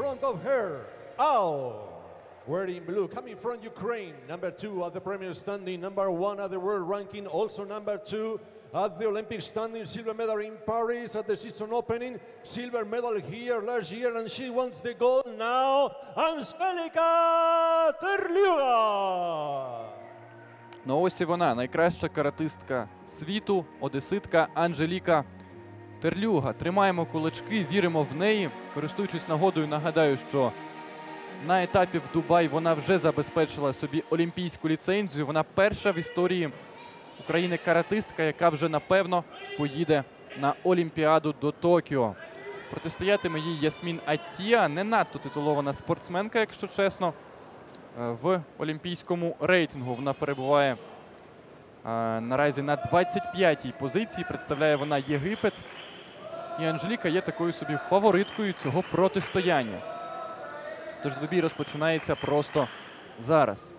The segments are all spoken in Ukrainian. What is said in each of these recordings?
front of her, Al. Wearing blue, coming from Ukraine, number 2 at the Premier standing, number 1 at the World ranking, also number 2 at the Olympic standing, silver medal in Paris at the season opening, silver medal here last year, and she wants the gold now, Angelica Terliuga. Ну ось і вона, найкраща каратистка світу, одеситка Анжеліка Терлюга. Тримаємо кулачки, віримо в неї. Користуючись нагодою, нагадаю, що на етапі в Дубай вона вже забезпечила собі олімпійську ліцензію. Вона перша в історії України каратистка, яка вже, напевно, поїде на Олімпіаду до Токіо. Протистоятиме їй Ясмін Аттія, не надто титулована спортсменка, якщо чесно. В олімпійському рейтингу вона перебуває наразі на 25-й позиції. Представляє вона Єгипет. І Анжеліка є такою собі фавориткою цього протистояння. Тож двобій розпочинається просто зараз.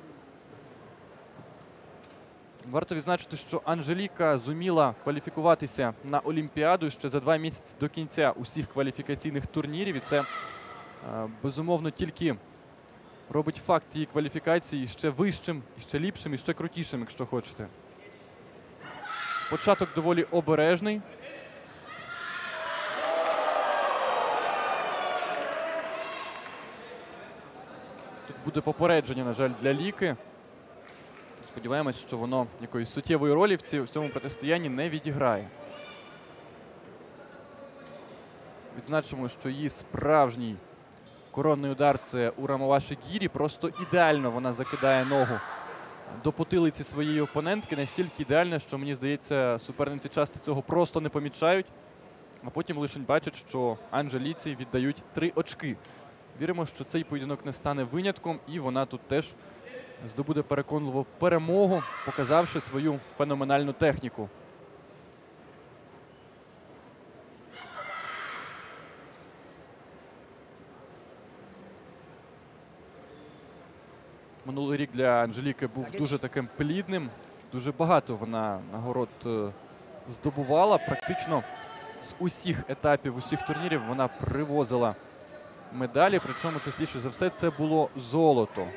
Варто відзначити, що Анжеліка зуміла кваліфікуватися на Олімпіаду ще за 2 місяці до кінця усіх кваліфікаційних турнірів. І це, безумовно, тільки робить факт її кваліфікації ще вищим, ще ліпшим і ще крутішим, якщо хочете. Початок доволі обережний. Тут буде попередження, на жаль, для Ліки. Сподіваємось, що воно якоїсь суттєвої ролі в цьому протистоянні не відіграє. Відзначимо, що її справжній коронний удар – це Урамова Шигірі. Просто ідеально вона закидає ногу до потилиці своєї опонентки. Настільки ідеально, що, мені здається, суперниці часто цього просто не помічають. А потім лише бачать, що Анжеліці віддають 3 очки. Віримо, що цей поєдинок не стане винятком. І вона тут теж здобуде переконливу перемогу, показавши свою феноменальну техніку. Минулий рік для Анжеліки був дуже таким плідним. Дуже багато вона нагород здобувала. Практично з усіх етапів, усіх турнірів вона привозила медалі. Причому частіше за все це було золото.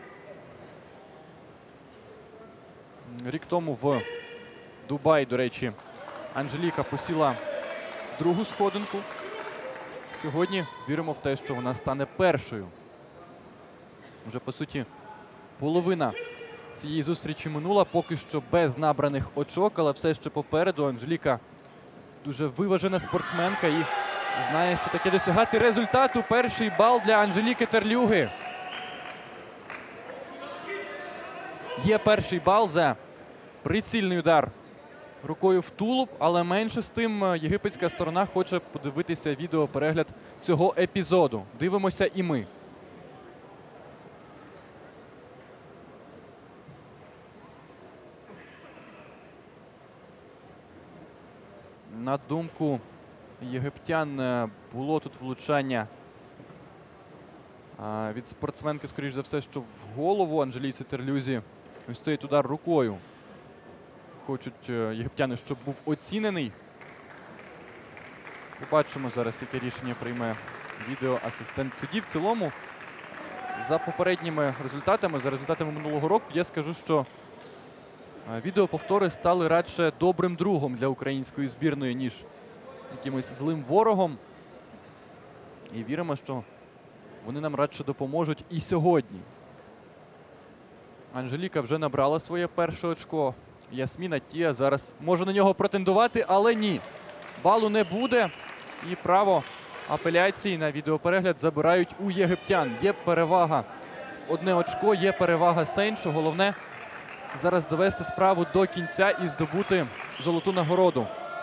Рік тому в Дубаї, до речі, Анжеліка посіла 2-гу сходинку. Сьогодні віримо в те, що вона стане першою. Вже, по суті, половина цієї зустрічі минула, поки що без набраних очок, але все ще попереду. Анжеліка дуже виважена спортсменка і знає, що таке досягати результату. Перший бал для Анжеліки Терлюги. Є перший бал за прицільний удар рукою в тулуб, але менше з тим єгипетська сторона хоче подивитися відеоперегляд цього епізоду. Дивимося і ми. На думку єгиптян, було тут влучання від спортсменки, скоріш за все, що в голову Анжеліці Терлюзі. Ось цей удар рукою хочуть єгиптяни, щоб був оцінений. Побачимо зараз, яке рішення прийме відеоасистент судді. В цілому, за попередніми результатами, за результатами минулого року, я скажу, що відеоповтори стали радше добрим другом для української збірної, ніж якимось злим ворогом. І віримо, що вони нам радше допоможуть і сьогодні. Анжеліка вже набрала своє перше очко. Ясмін Аттія зараз може на нього претендувати, але ні. Балу не буде. І право апеляції на відеоперегляд забирають у єгиптян. Є перевага в 1 очко, є перевага Сейншу. Головне зараз довести справу до кінця і здобути золоту нагороду.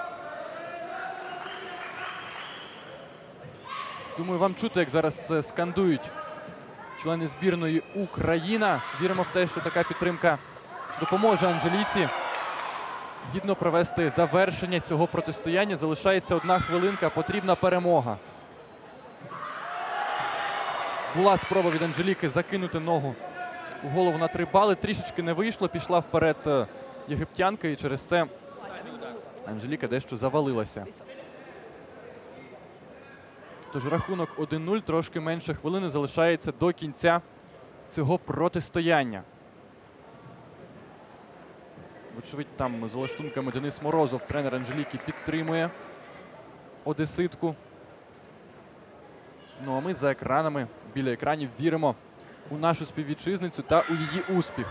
Думаю, вам чути, як зараз скандують члени збірної Україна. Віримо в те, що така підтримка допоможе Анжеліці гідно провести завершення цього протистояння. Залишається 1 хвилинка, потрібна перемога. Була спроба від Анжеліки закинути ногу у голову на 3 бали. Трішечки не вийшло, пішла вперед єгиптянка, і через це Анжеліка дещо завалилася. Тож рахунок 1-0, трошки менше хвилини залишається до кінця цього протистояння. Вочевидь, там з лаштунками Денис Морозов, тренер Анжеліки, підтримує одеситку. Ну а ми за екранами, біля екранів, віримо у нашу співвітчизницю та у її успіх.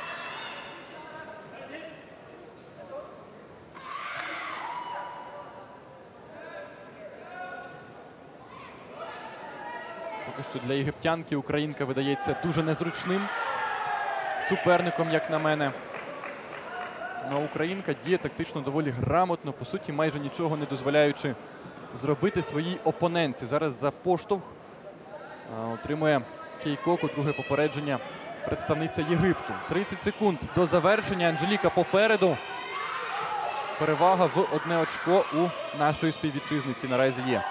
Поки що для єгиптянки українка видається дуже незручним суперником, як на мене. Ну, а українка діє тактично доволі грамотно, по суті, майже нічого не дозволяючи зробити своїй опонентці. Зараз за поштовх отримує Кейкоку, друге попередження представниця Єгипту. 30 секунд до завершення. Анжеліка попереду. Перевага в 1 очко у нашої співвітчизниці наразі є.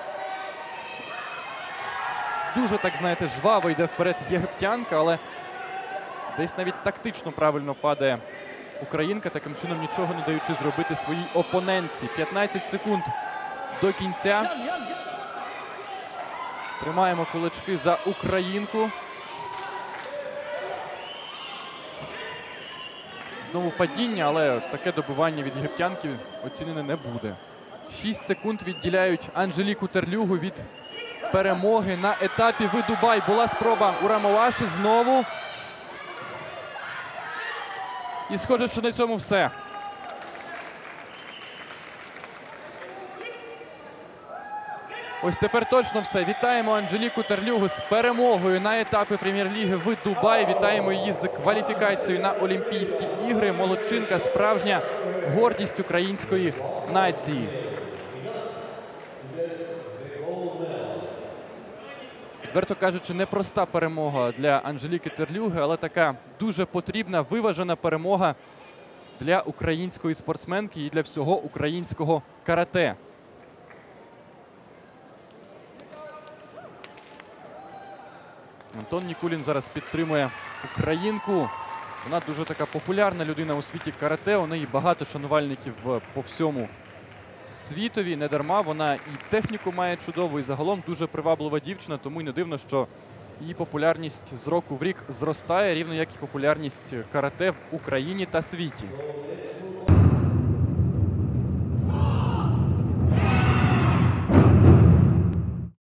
Дуже, так знаєте, жваво йде вперед єгиптянка, але десь навіть тактично правильно падає українка, таким чином нічого не даючи зробити своїй опонентці. 15 секунд до кінця. Тримаємо кулачки за українку. Знову падіння, але таке добивання від єгиптянки оцінене не буде. 6 секунд відділяють Анжеліку Терлюгу від перемоги на етапі в Дубай. Була спроба у Рамоваші знову. І схоже, що на цьому все. Ось тепер точно все. Вітаємо Анжеліку Терлюгу з перемогою на етапі Прем'єр-ліги в Дубаї. Вітаємо її з кваліфікацією на Олімпійські ігри. Молодчинка, справжня гордість української нації. Відверто кажучи, непроста перемога для Анжеліки Терлюги, але така дуже потрібна, виважена перемога для української спортсменки і для всього українського карате. Антон Нікулін зараз підтримує українку. Вона дуже така популярна людина у світі карате. У неї багато шанувальників по всьому світові. Не дарма вона і техніку має чудову, і загалом дуже приваблива дівчина. Тому й не дивно, що її популярність з року в рік зростає, рівно як і популярність карате в Україні та світі.